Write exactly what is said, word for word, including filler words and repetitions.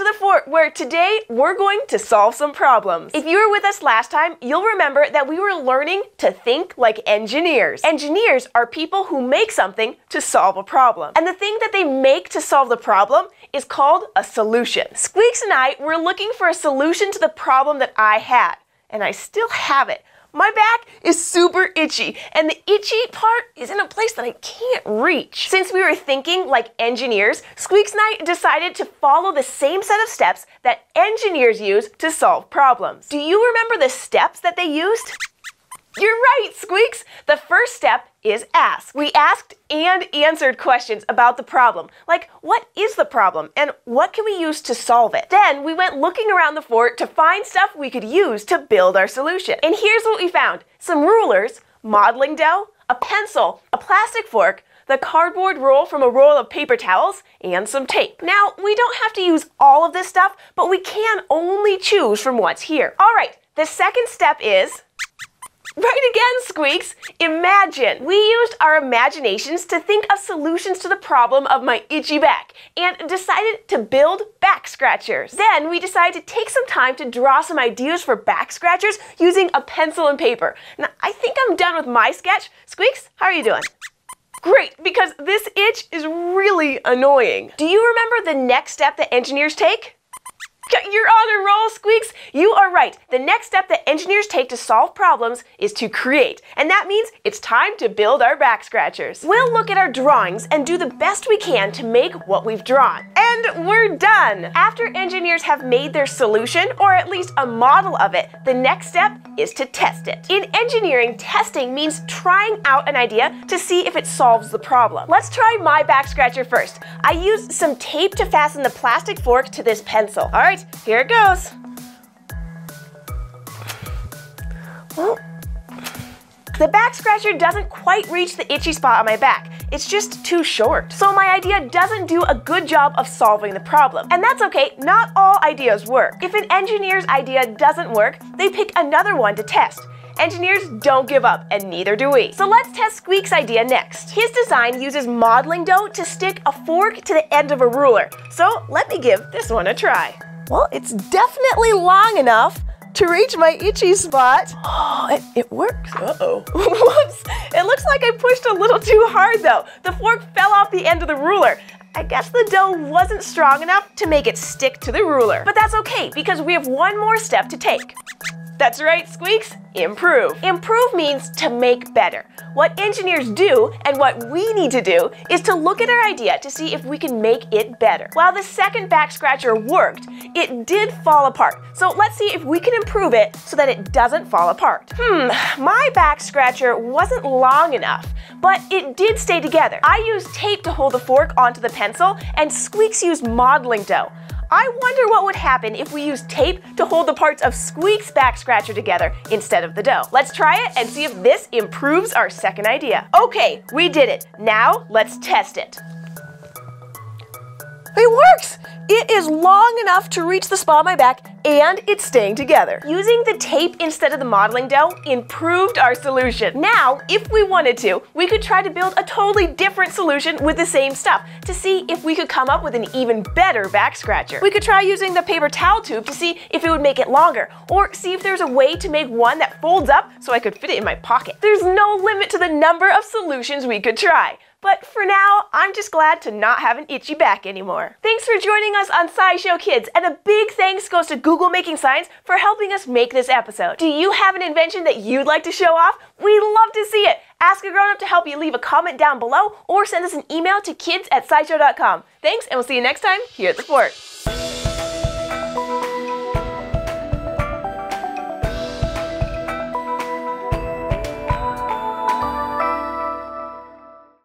to the fort, where today we're going to solve some problems. If you were with us last time, you'll remember that we were learning to think like engineers. Engineers are people who make something to solve a problem. And the thing that they make to solve the problem is called a solution. Squeaks and I were looking for a solution to the problem that I had, and I still have it. My back is super itchy, and the itchy part is in a place that I can't reach. Since we were thinking like engineers, Squeaks and I decided to follow the same set of steps that engineers use to solve problems. Do you remember the steps that they used? You're right, Squeaks! The first step is ask. We asked and answered questions about the problem, like what is the problem and what can we use to solve it? Then we went looking around the fort to find stuff we could use to build our solution. And here's what we found. Some rulers, modeling dough, a pencil, a plastic fork, the cardboard roll from a roll of paper towels, and some tape. Now, we don't have to use all of this stuff, but we can only choose from what's here. All right, the second step is... Right again, Squeaks! Imagine! We used our imaginations to think of solutions to the problem of my itchy back and decided to build back scratchers. Then we decided to take some time to draw some ideas for back scratchers using a pencil and paper. Now, I think I'm done with my sketch. Squeaks, how are you doing? Great, because this itch is really annoying. Do you remember the next step that engineers take? You're on a roll, Squeaks! You are right. The next step that engineers take to solve problems is to create. And that means it's time to build our back scratchers. We'll look at our drawings and do the best we can to make what we've drawn. And we're done! After engineers have made their solution, or at least a model of it, the next step is to test it. In engineering, testing means trying out an idea to see if it solves the problem. Let's try my back scratcher first. I used some tape to fasten the plastic fork to this pencil. All right. Here it goes. Well, the back scratcher doesn't quite reach the itchy spot on my back. It's just too short. So my idea doesn't do a good job of solving the problem. And that's okay, not all ideas work. If an engineer's idea doesn't work, they pick another one to test. Engineers don't give up, and neither do we. So let's test Squeaks' idea next. His design uses modeling dough to stick a fork to the end of a ruler. So let me give this one a try. Well, it's definitely long enough to reach my itchy spot. Oh, it, it works. Uh-oh. Whoops. It looks like I pushed a little too hard, though. The fork fell off the end of the ruler. I guess the dough wasn't strong enough to make it stick to the ruler. But that's okay, because we have one more step to take. That's right, Squeaks. Improve. Improve means to make better. What engineers do, and what we need to do, is to look at our idea to see if we can make it better. While the second back scratcher worked, it did fall apart. So let's see if we can improve it so that it doesn't fall apart. Hmm, my back scratcher wasn't long enough, but it did stay together. I used tape to hold the fork onto the pencil, and Squeaks used modeling dough. I wonder what would happen if we used tape to hold the parts of Squeaks' back scratcher together instead of the dough. Let's try it and see if this improves our second idea. Okay, we did it. Now let's test it. It works! It is long enough to reach the spot on my back, and it's staying together. Using the tape instead of the modeling dough improved our solution. Now, if we wanted to, we could try to build a totally different solution with the same stuff to see if we could come up with an even better back scratcher. We could try using the paper towel tube to see if it would make it longer, or see if there's a way to make one that folds up so I could fit it in my pocket. There's no limit to the number of solutions we could try. But for now, I'm just glad to not have an itchy back anymore. Thanks for joining us on SciShow, kids, and a big thanks goes to Google Making Science for helping us make this episode. Do you have an invention that you'd like to show off? We'd love to see it. Ask a grown-up to help you. Leave a comment down below or send us an email to kids at scishow dot com. Thanks, and we'll see you next time here at the fort.